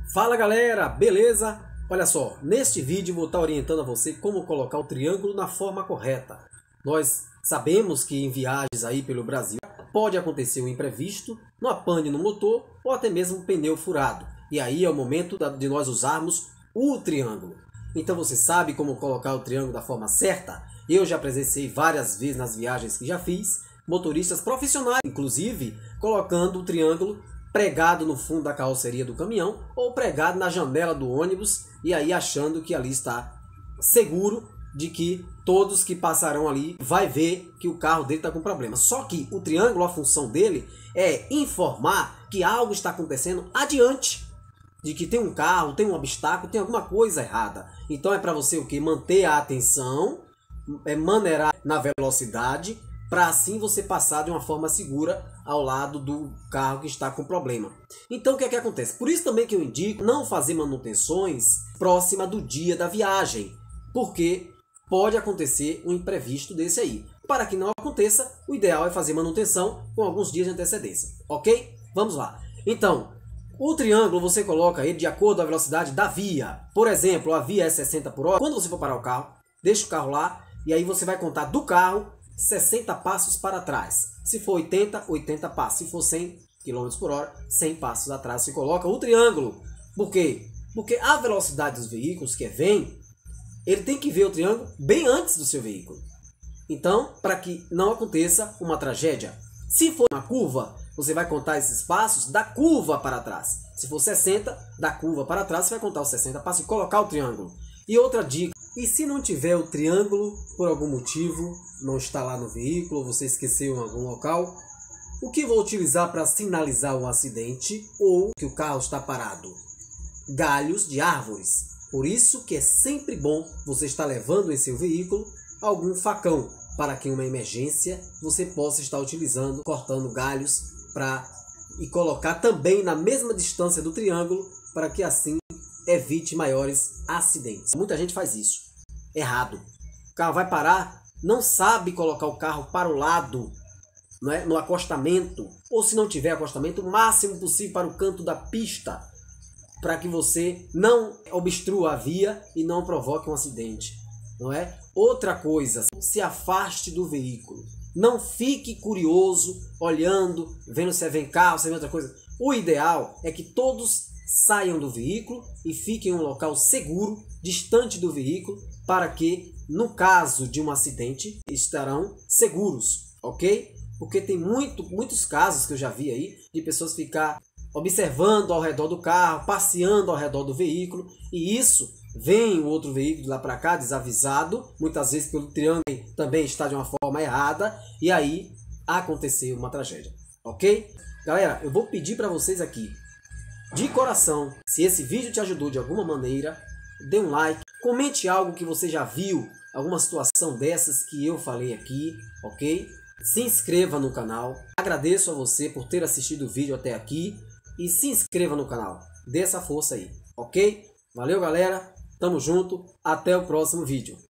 Fala galera, beleza? Olha só, neste vídeo vou estar orientando a você como colocar o triângulo na forma correta. Nós sabemos que em viagens aí pelo Brasil pode acontecer um imprevisto, uma pane no motor ou até mesmo um pneu furado. E aí é o momento de nós usarmos o triângulo. Então você sabe como colocar o triângulo da forma certa? Eu já presenciei várias vezes nas viagens que já fiz, motoristas profissionais, inclusive, colocando o triângulo pregado no fundo da carroceria do caminhão ou pregado na janela do ônibus e aí achando que ali está seguro de que todos que passarão ali vai ver que o carro dele está com problema. Só que o triângulo, a função dele é informar que algo está acontecendo adiante, de que tem um carro, tem um obstáculo, tem alguma coisa errada. Então é para você o que? Manter a atenção, maneirar na velocidade, para assim você passar de uma forma segura ao lado do carro que está com problema. Então o que é que acontece? Por isso também que eu indico não fazer manutenções próxima do dia da viagem, porque pode acontecer um imprevisto desse aí. Para que não aconteça, o ideal é fazer manutenção com alguns dias de antecedência, ok? Vamos lá. Então, o triângulo você coloca ele de acordo com a velocidade da via. Por exemplo, a via é 60 por hora. Quando você for parar o carro, deixa o carro lá e aí você vai contar do carro 60 passos para trás. Se for 80, 80 passos. Se for 100 km por hora, 100 passos atrás. Você coloca o triângulo. Por quê? Porque a velocidade dos veículos que vem, ele tem que ver o triângulo bem antes do seu veículo. Então, para que não aconteça uma tragédia. Se for uma curva, você vai contar esses passos da curva para trás. Se for 60, da curva para trás, você vai contar os 60 passos e colocar o triângulo. E outra dica, e se não tiver o triângulo, por algum motivo, não está lá no veículo, você esqueceu em algum local, o que vou utilizar para sinalizar o acidente ou que o carro está parado? Galhos de árvores. Por isso que é sempre bom você estar levando em seu veículo algum facão, para que em uma emergência você possa estar utilizando, cortando galhos e colocar também na mesma distância do triângulo, para que assim evite maiores acidentes. Muita gente faz isso errado. O carro vai parar, não sabe colocar o carro para o lado, não é? No acostamento, ou se não tiver acostamento, o máximo possível para o canto da pista, para que você não obstrua a via e não provoque um acidente, não é? Outra coisa, se afaste do veículo. Não fique curioso, olhando, vendo se vem carro, se vem outra coisa. O ideal é que todos saiam do veículo e fiquem em um local seguro, distante do veículo, para que, no caso de um acidente, estarão seguros, ok? Porque tem muitos casos que eu já vi aí, de pessoas ficar observando ao redor do carro, passeando ao redor do veículo, e isso vem o outro veículo de lá para cá, desavisado, muitas vezes pelo triângulo também está de uma forma errada, e aí aconteceu uma tragédia, ok? Galera, eu vou pedir para vocês aqui, de coração, se esse vídeo te ajudou de alguma maneira, dê um like, comente algo que você já viu, alguma situação dessas que eu falei aqui, ok? Se inscreva no canal, agradeço a você por ter assistido o vídeo até aqui e se inscreva no canal, dê essa força aí, ok? Valeu galera, tamo junto, até o próximo vídeo.